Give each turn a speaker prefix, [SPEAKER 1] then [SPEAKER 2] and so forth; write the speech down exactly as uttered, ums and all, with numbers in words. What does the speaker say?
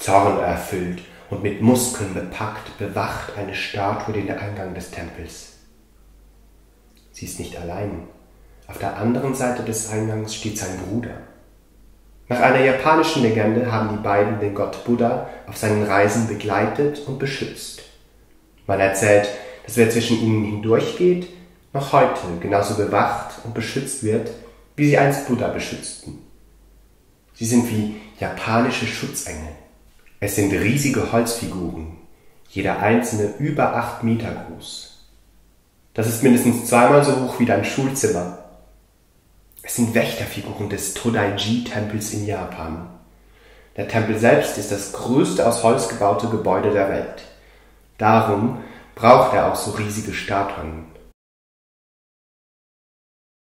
[SPEAKER 1] Zornerfüllt und mit Muskeln bepackt, bewacht eine Statue den Eingang des Tempels. Sie ist nicht allein. Auf der anderen Seite des Eingangs steht sein Bruder. Nach einer japanischen Legende haben die beiden den Gott Buddha auf seinen Reisen begleitet und beschützt. Man erzählt, dass wer zwischen ihnen hindurchgeht, noch heute genauso bewacht und beschützt wird, wie sie einst Buddha beschützten. Sie sind wie japanische Schutzengel. Es sind riesige Holzfiguren, jeder einzelne über acht Meter groß. Das ist mindestens zweimal so hoch wie dein Schulzimmer. Es sind Wächterfiguren des Todaiji-Tempels in Japan. Der Tempel selbst ist das größte aus Holz gebaute Gebäude der Welt. Darum braucht er auch so riesige Statuen.